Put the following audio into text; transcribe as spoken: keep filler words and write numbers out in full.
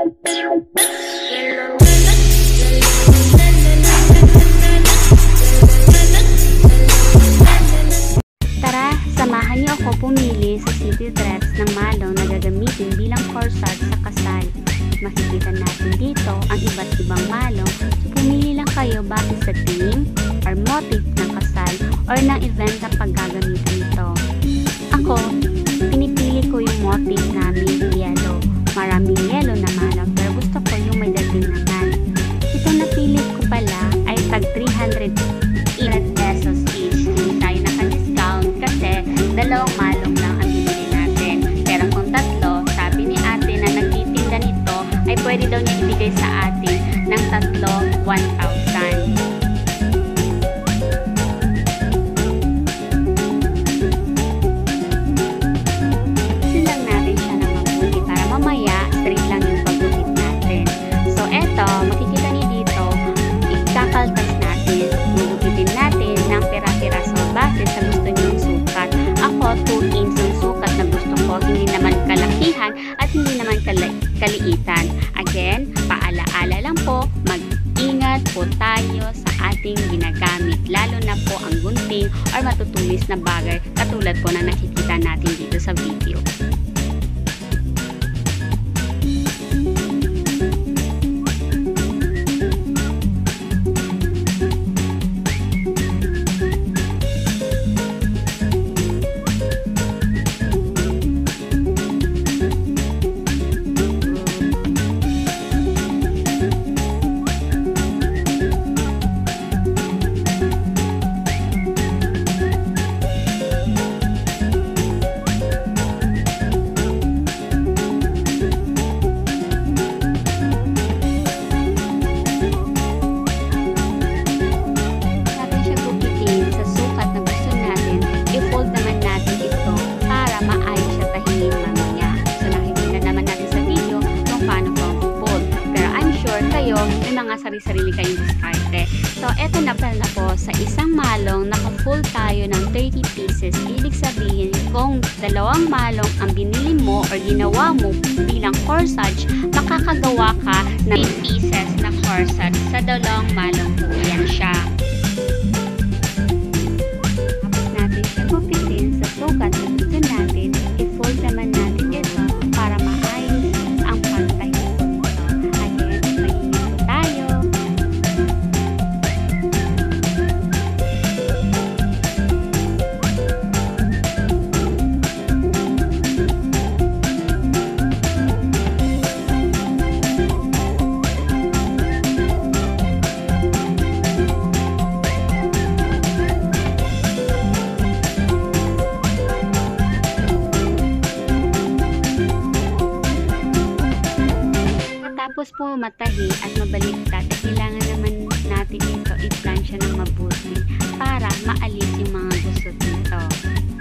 Tara, samahan niyo ako pumili sa city dress ng malong na gagamitin bilang corsage sa kasal. Makikita natin dito ang iba't ibang malong. So, pumili lang kayo base sa theme or motif ng kasal or ng event na paggagamitan nito. Ako, pinipili ko yung motif namin yellow. Maraming yellow na malong pero gusto ko yung may dating naman. Ito napili ko pala ay tag three hundred pesos each. Hindi tayo naka-discount kasi dalawang malong lang ang bibili natin. Pero kung tatlo, sabi ni ate na nagtitinda nito ay pwede daw niya ibigay sa atin ng tatlo one thousand. Sundan natin siya ng mabuti para mamaya straight lang yung pagguhit natin. So eto, makikita niyo dito, ikakaltas natin. Maguhitin natin ng pira-piraso base sa gusto niyong sukat. Ako, two inch yung sukat na gusto ko, hindi naman kalakihan at hindi naman kali kaliitan. Again, paalaala lang po, mag-ingat po tayo sa ating ginagamit, lalo na po ang gunting or matutulis na bagay katulad po na nakikita natin dito sa video. May mga sarili-sarili kayong diskarte. So, eto na pala po, sa isang malong, naka-full tayo ng thirty pieces. Ibig sabihin, kung dalawang malong ang binili mo or ginawa mo bilang corsage, makakagawa ka ng eight pieces na corsage sa dalawang malong po. Yan siya. Tapos natin siya gupitin sa sukat na gusto natin. I-fold naman natin ito para maayos ang pagtahi. Tapos po matahi at mabaliktad, kailangan naman natin ito i-plansya ng mabuti para maalis yung mga gusot nito.